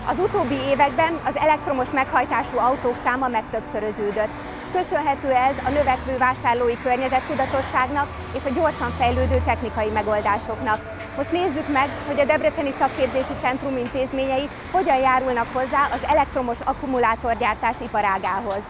Az utóbbi években az elektromos meghajtású autók száma megtöbbszöröződött. Köszönhető ez a növekvő vásárlói környezettudatosságnak és a gyorsan fejlődő technikai megoldásoknak. Most nézzük meg, hogy a Debreceni Szakképzési Centrum intézményei hogyan járulnak hozzá az elektromos akkumulátorgyártás iparágához.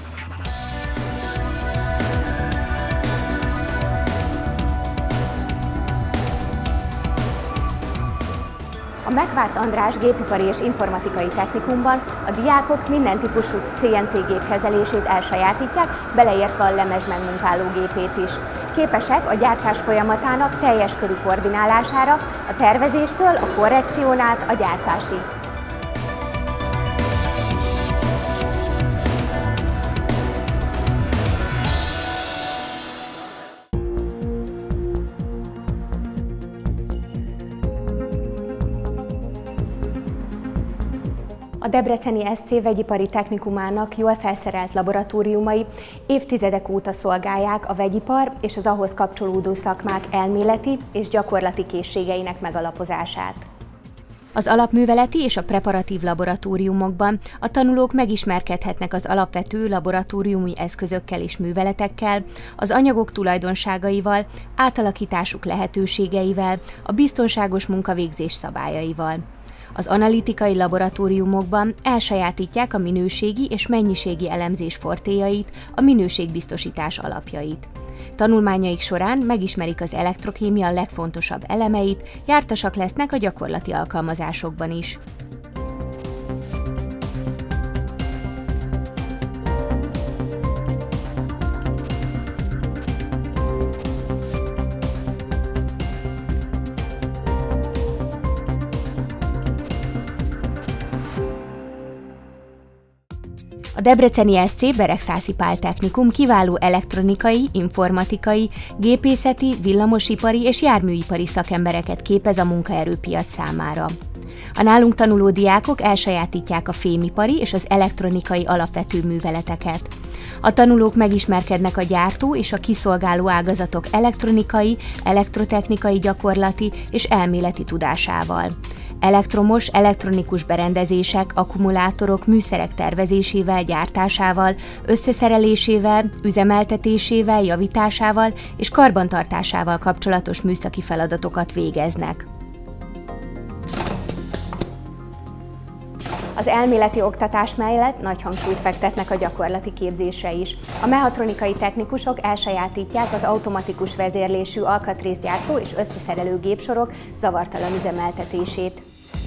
A Megvárt András Gépipari és Informatikai Technikumban a diákok minden típusú CNC gép kezelését elsajátítják, beleértve a lemezmegmunkáló gépét is. Képesek a gyártás folyamatának teljes körű koordinálására, a tervezéstől a korrekción át a gyártásig. A Debreceni SC Vegyipari Technikumának jól felszerelt laboratóriumai évtizedek óta szolgálják a vegyipar és az ahhoz kapcsolódó szakmák elméleti és gyakorlati készségeinek megalapozását. Az alapműveleti és a preparatív laboratóriumokban a tanulók megismerkedhetnek az alapvető laboratóriumi eszközökkel és műveletekkel, az anyagok tulajdonságaival, átalakításuk lehetőségeivel, a biztonságos munkavégzés szabályaival. Az analitikai laboratóriumokban elsajátítják a minőségi és mennyiségi elemzés fortéjait, a minőségbiztosítás alapjait. Tanulmányaik során megismerik az elektrokémia legfontosabb elemeit, jártasak lesznek a gyakorlati alkalmazásokban is. A Debreceni SC Beregszászi Pál Technikum kiváló elektronikai, informatikai, gépészeti, villamosipari és járműipari szakembereket képez a munkaerőpiac számára. A nálunk tanuló diákok elsajátítják a fémipari és az elektronikai alapvető műveleteket. A tanulók megismerkednek a gyártó és a kiszolgáló ágazatok elektronikai, elektrotechnikai gyakorlati és elméleti tudásával. Elektromos, elektronikus berendezések, akkumulátorok, műszerek tervezésével, gyártásával, összeszerelésével, üzemeltetésével, javításával és karbantartásával kapcsolatos műszaki feladatokat végeznek. Az elméleti oktatás mellett nagy hangsúlyt fektetnek a gyakorlati képzésre is. A mechatronikai technikusok elsajátítják az automatikus vezérlésű alkatrészgyártó és összeszerelő gépsorok zavartalan üzemeltetését.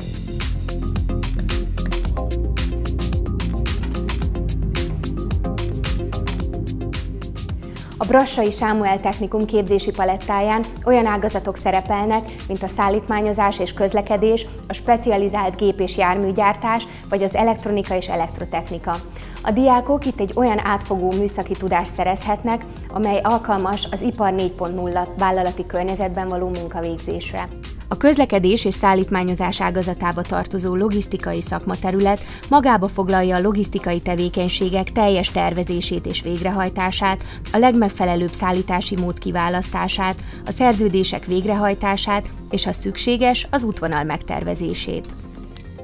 A Brassai Sámuel Technikum képzési palettáján olyan ágazatok szerepelnek, mint a szállítmányozás és közlekedés, a specializált gép- és járműgyártás, vagy az elektronika és elektrotechnika. A diákok itt egy olyan átfogó műszaki tudást szerezhetnek, amely alkalmas az ipar 4.0 vállalati környezetben való munkavégzésre. A közlekedés és szállítmányozás ágazatába tartozó logisztikai szakmaterület magába foglalja a logisztikai tevékenységek teljes tervezését és végrehajtását, a legmegfelelőbb szállítási mód kiválasztását, a szerződések végrehajtását és, ha szükséges, az útvonal megtervezését.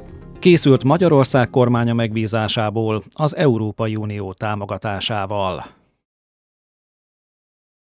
Készült Magyarország kormánya megbízásából az Európai Unió támogatásával.